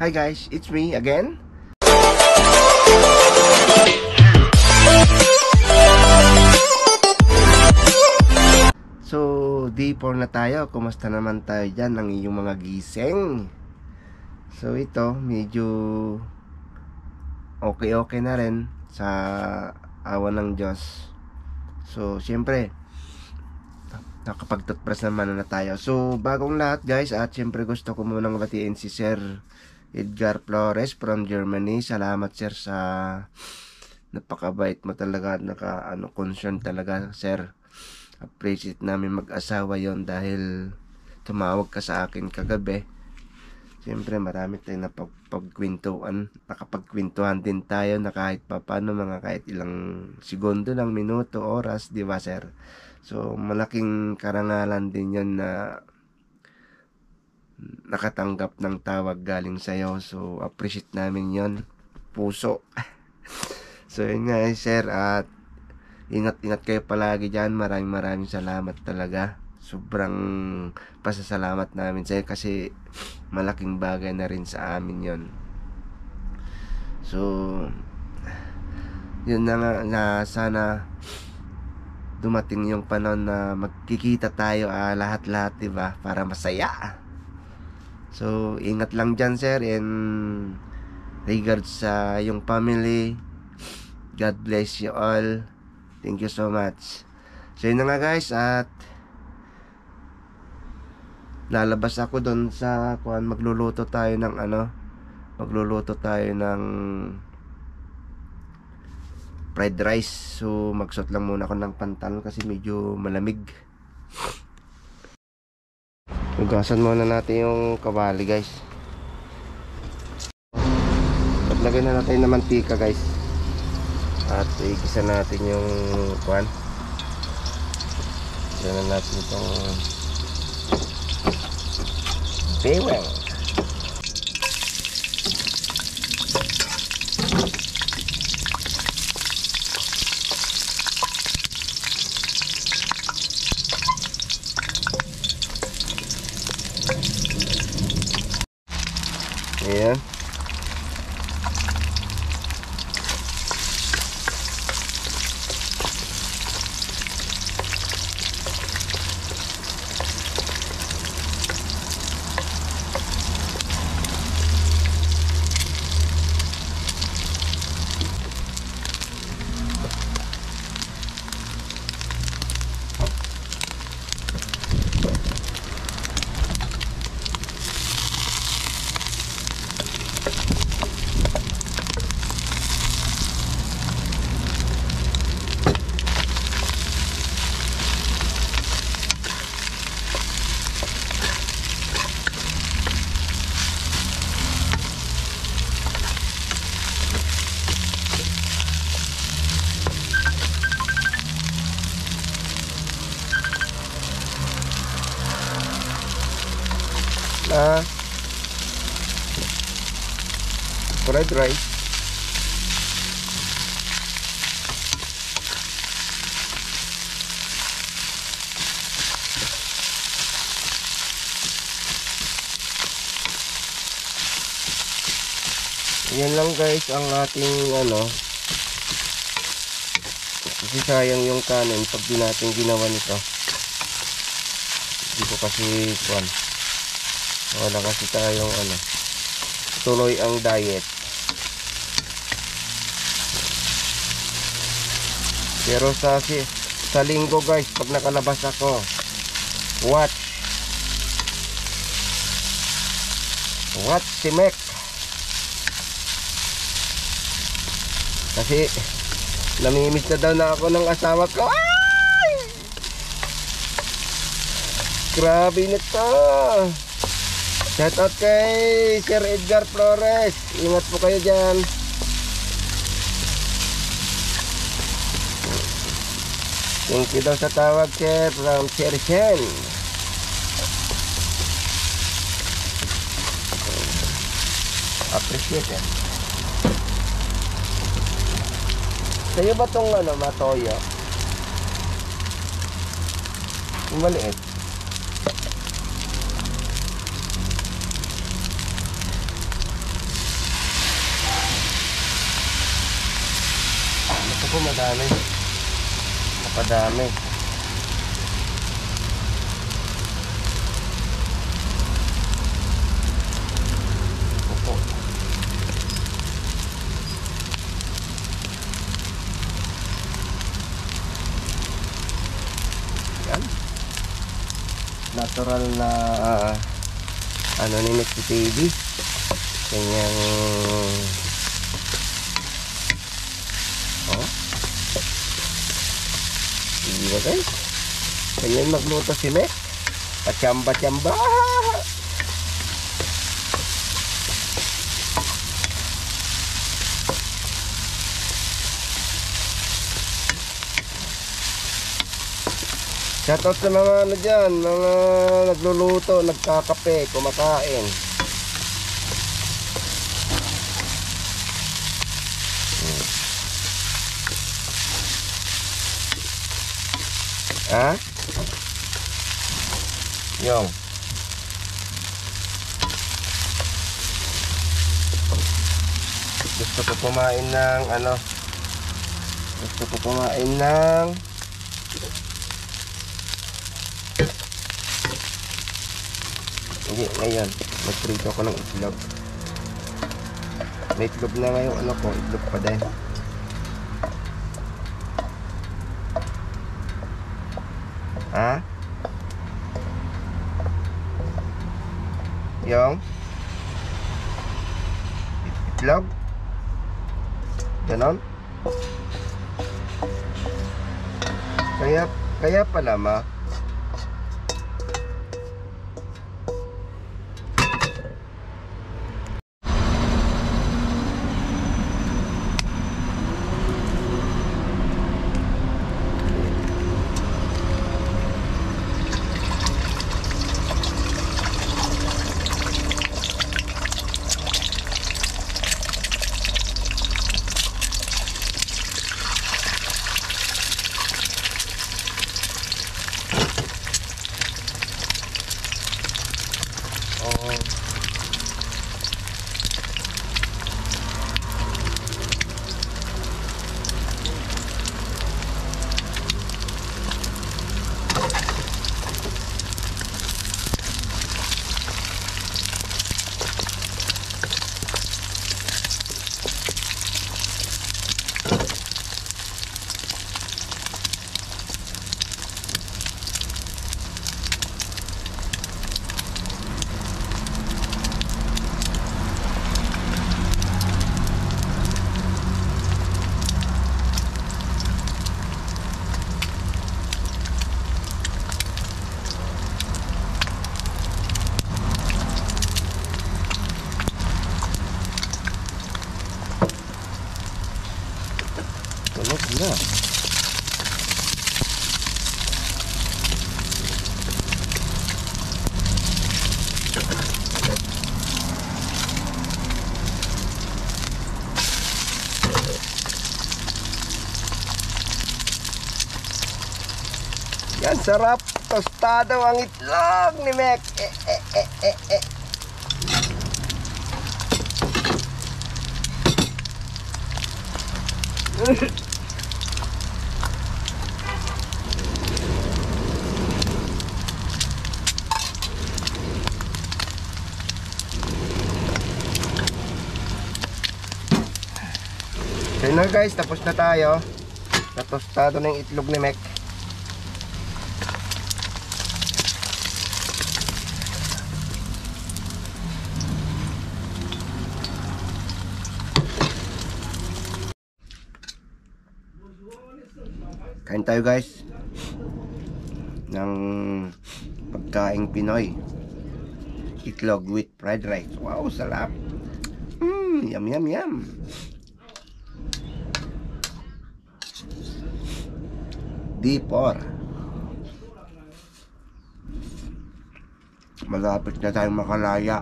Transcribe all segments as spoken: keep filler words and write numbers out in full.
Hi guys, it's me again. So, day four na tayo. Kumusta naman tayo dyan ng iyong mga gising? So, ito, medyo okay-okay na rin sa awa ng Diyos. So, syempre, nakapag-toothbrush naman na tayo. So, bagong lahat guys, at syempre gusto ko munang batiin si Sir Edgar Flores from Germany. Salamat sir sa napakabait mo talaga, naka ano, concern talaga sir. Appreciate namin mag-asawa yon dahil tumawag ka sa akin kagabi. Siyempre marami tayong napagkwentuhan, nakapagkwentuhan din tayo na kahit pa paano, mga kahit ilang segundo lang, minuto, oras, di ba sir? So malaking karangalan din yon na nakatanggap ng tawag galing sa'yo. So appreciate namin yon, puso. So yun nga eh, sir, at ingat-ingat kayo palagi dyan. Maraming maraming salamat talaga. Sobrang pasasalamat namin sa'yo kasi malaking bagay na rin sa amin yon. So yun na nga, na sana dumating yung panahon na magkikita tayo ah, lahat-lahat, diba? Para masaya. So ingat lang dyan sir, and regards sa yung family. God bless you all. Thank you so much. So yun na nga guys, at lalabas ako doon sa kuan, magluluto tayo ng ano, magluluto tayo ng fried rice. So magsuot lang muna ako ng pantalon kasi medyo malamig. Hugasan muna natin yung kawali guys. Paglagay na natin ng mantika guys, at igisa natin yung kuan. Igisa na natin itong bewang. Ayan. Ah, fried rice. Yan lang guys ang ating ano, kasi sayang yung kanin pag di natin ginawa nito. Hindi ko kasi kuan, wala kasi tayong ano, tuloy ang diet. Pero sa si, sa linggo guys, pag nakalabas ako, watch watch si Mek. Kasi namimiss na daw na ako ng asawa ko. Ay! Grabe na to. Shout out kay Sir Edgar Flores. Ingat po kayo dyan. Thank you daw sa tawag sir, from Sir Shen. Appreciate it. Sa'yo ba tong ano, matoyo? Yung maliit. Ako madami. Napadami. Opo. Yan. Natural na uh, ano ni Mister T V. Kanyang oh. Hindi ba guys? Ganyan magluto si Mek. Pachamba-chamba. Shoutout sa mga ano dyan, mga nagluluto, nagkakape, kumakain. Ha? Yung gusto ko kumain ng ano, gusto ko kumain ng hindi, ngayon magprito ako ng itlog. May itlog na ngayon, ano ko, itlog pa din. Ha? Yung itlog? Ganon? Kaya, kaya pala ma na. Yan, sarap. Tostado ang itlog ni Mek. Eh, eh, eh, eh, eh. So yun na guys, tapos na tayo. Natostado na yung itlog ni Mek. Kain tayo guys ng pagkaing Pinoy. Itlog with fried rice. Wow, sarap. Mmm, yum yum yum. D four. Malapit na tayong makalaya.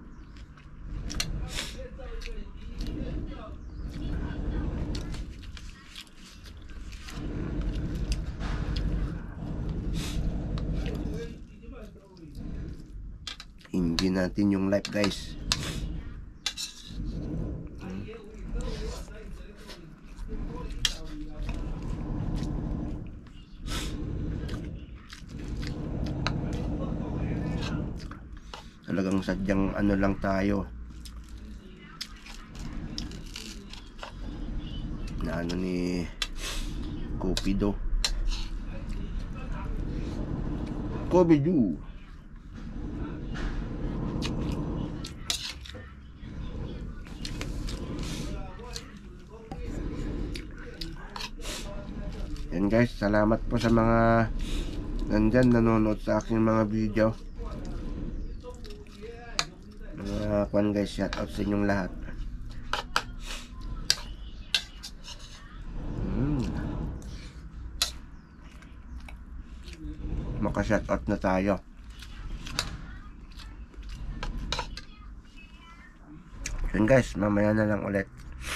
Hindi natin yung live guys. talagang sadyang ano lang tayo na ano ni Cupido. Cupido. Yan guys, salamat po sa mga nandyan nanonood sa aking mga video. Mga kwan guys, shout out sa inyong lahat. hmm. Maka shout out na tayo. Yan guys, mamaya na lang ulit.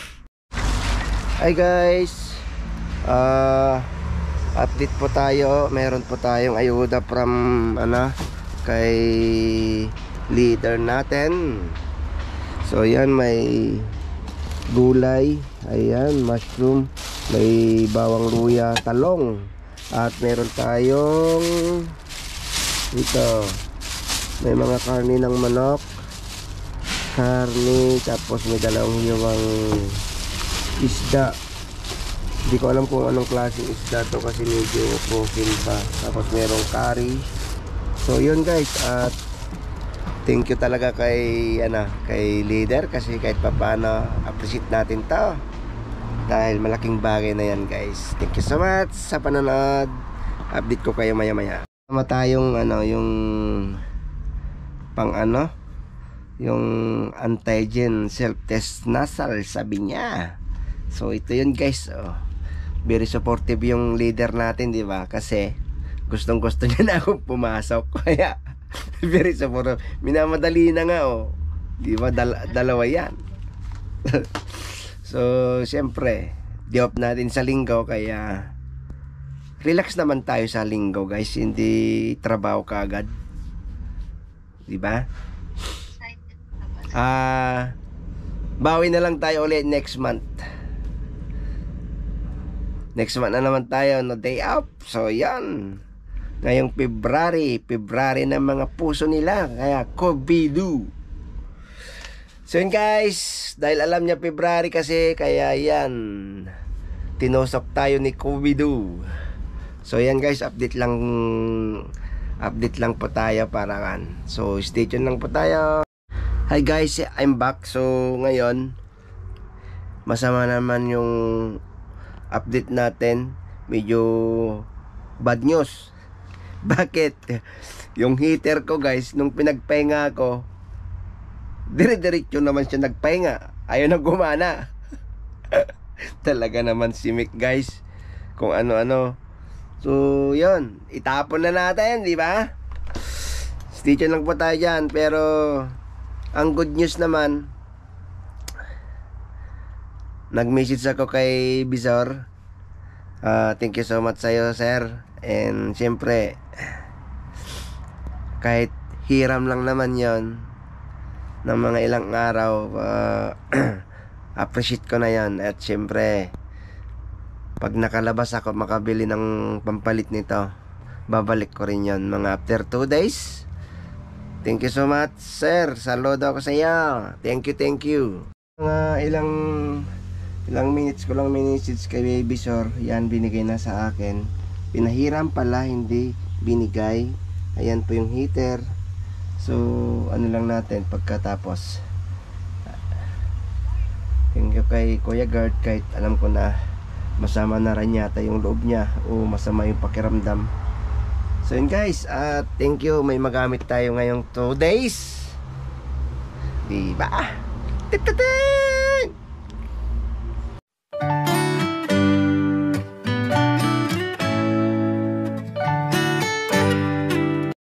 Hi guys, Uh, update po tayo. Meron po tayong ayuda from ano, kay leader natin. So yan, may gulay, ayan, mushroom, may bawang luya, talong, at meron tayong ito, may mga karni ng manok, karni, tapos may dalawang hiwang isda. Hindi ko alam kung anong klaseng isda to kasi medyo frozen pa. Tapos merong curry. So yun guys, at thank you talaga kay ano, kay leader kasi kahit papaano appreciate natin to. Dahil malaking bagay na yan guys. Thank you so much sa panonood. Update ko kayo maya maya. Tama tayong ano, yung pang ano, yung antigen self-test nasal, sabi niya. So ito yun guys, oh. Very supportive yung leader natin, di ba? Kasi gustong gusto niya na akong pumasok. Kaya very supportive. Minamadali na nga, oh. Di ba? Dal dalawa yan. So syempre, di-off natin sa linggo. Kaya relax naman tayo sa linggo guys. Hindi trabaho kaagad, di ba? Ah, uh, bawi na lang tayo ulit next month. Next month na naman tayo, no day off. So yan, ngayong February, February ng mga puso nila. Kaya Cupido. So yun guys, dahil alam niya February kasi, kaya yan, tinusok tayo ni Cupido. So yan guys, update lang, update lang po tayo para kan. So stay tuned lang po tayo. Hi guys, I'm back. So ngayon, masama naman yung update natin. Medyo bad news. Bakit? Yung heater ko guys, nung pinagpahinga ko, dire-diretso naman siya nagpahinga. Ayaw na gumana. Talaga naman si Mick guys, kung ano-ano. So yun, itapon na natin, di ba? Stay tuned lang po tayo dyan. Pero ang good news naman, nag-message ako kay Bizor. uh, Thank you so much sa'yo sir. And syempre, kahit hiram lang naman yon ng mga ilang araw, uh, appreciate ko na yan. At syempre, pag nakalabas ako makabili ng pampalit nito, babalik ko rin yon mga after two days. Thank you so much sir. Saludo ako sa iyo. Thank you, thank you. Mga ilang Ilang minutes ko lang message kay Baby Sor. Yan, binigay na sa akin. Pinahiram pala, hindi binigay. Ayan po yung heater. So ano lang natin pagkatapos. Thank you kay Kuya Guard. Kahit alam ko na masama na rin yata yung loob niya o masama yung pakiramdam. So yun guys, uh, thank you. May magamit tayo ngayong two days, diba? Tititit!